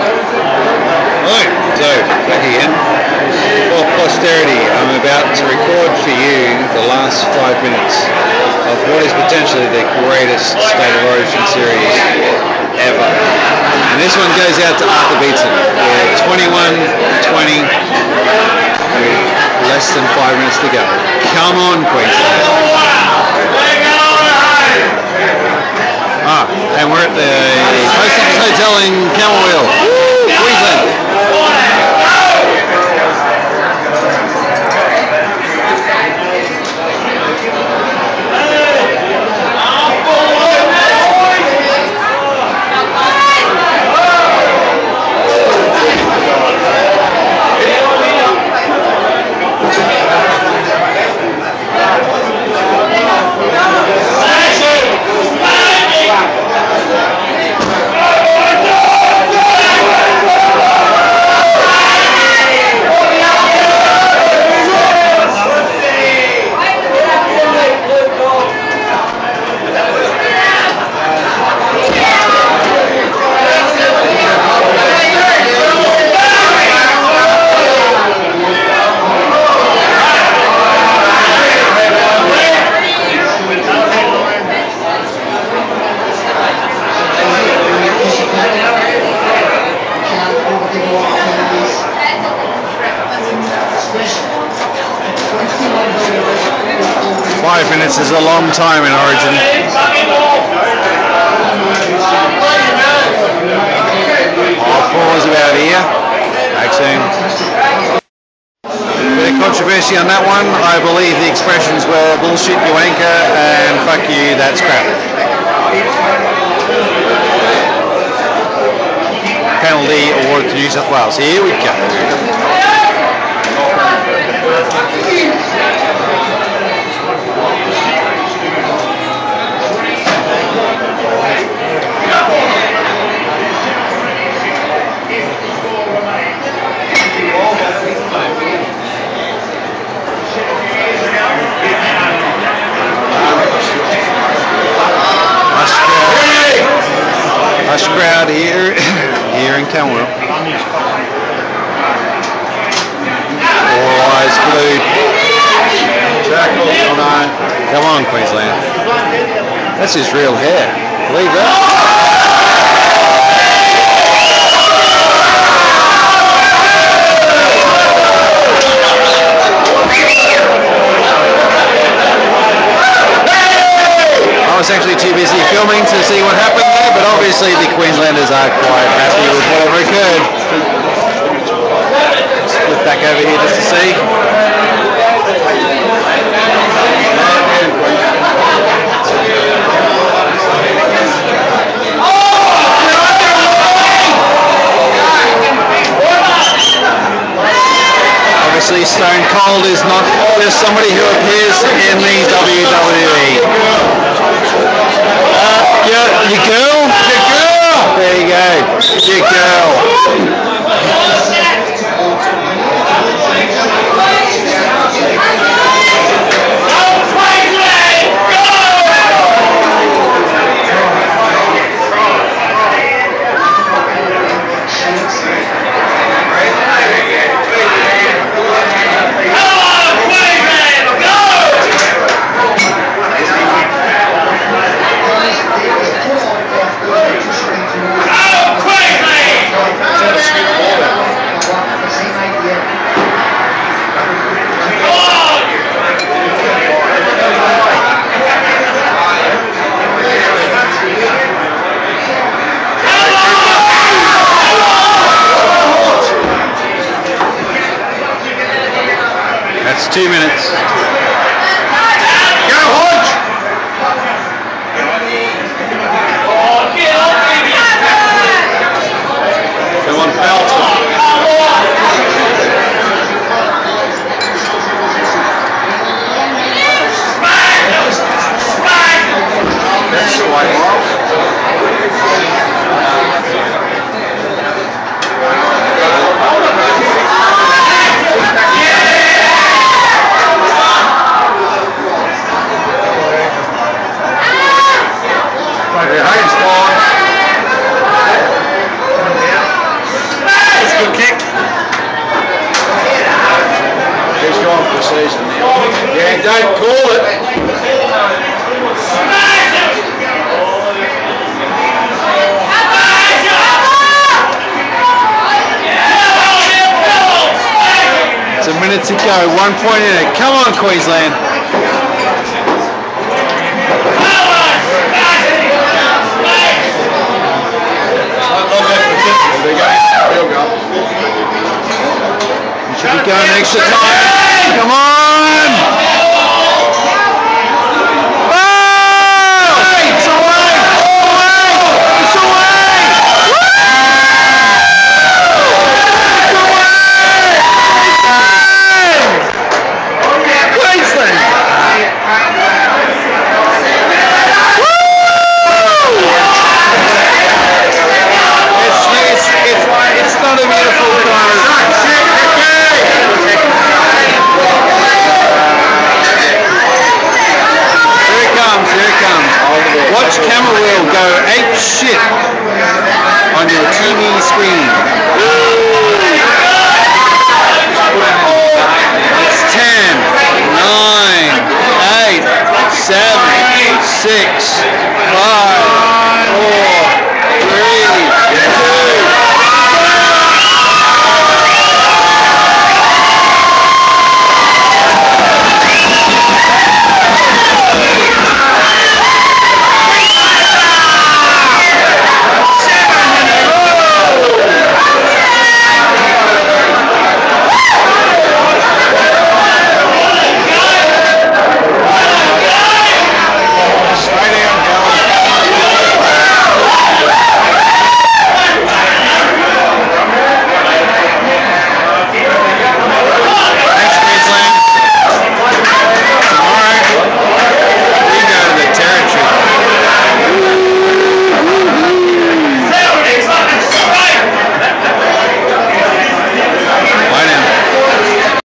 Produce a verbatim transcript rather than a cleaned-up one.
Right, so back again. For posterity, I'm about to record for you the last five minutes of what is potentially the greatest State of Origin series ever. And this one goes out to Arthur Beetson. We're twenty-one twenty with less than five minutes to go. Come on, Queensland. Ah, and we're at the Post Office Hotel in Camooweal, Queensland. Five minutes is a long time in Origin. I'll pause about here. Back soon. Bit of controversy on that one. I believe the expressions were bullshit, you wanker, and fuck you, that's crap. Penalty awarded to New South Wales. Here we go. Hush crowd here, here in Camooweal. All eyes glued. Come on, come on, Queensland. That's his real hair. Believe that? I was actually too busy filming to see what happened there, but obviously the Queenslanders are quite happy with whatever occurred. Flip back over here just to see. Obviously Stone Cold is not just somebody who appears in the W W E. Uh, your, your girl? Your girl! There you go. Your girl. That's two minutes. Go, Hodge! Come on, Felton. That's the way. Don't call it. It's a minute to go, one point in it. Come on, Queensland. You should be going extra time. Come on! Oh! It's away! It's away! Queensland! It's, it's, it's, it's not a beautiful car. Watch Camooweal go ape-shit on your T V screen. It's ten, nine, eight, seven, six,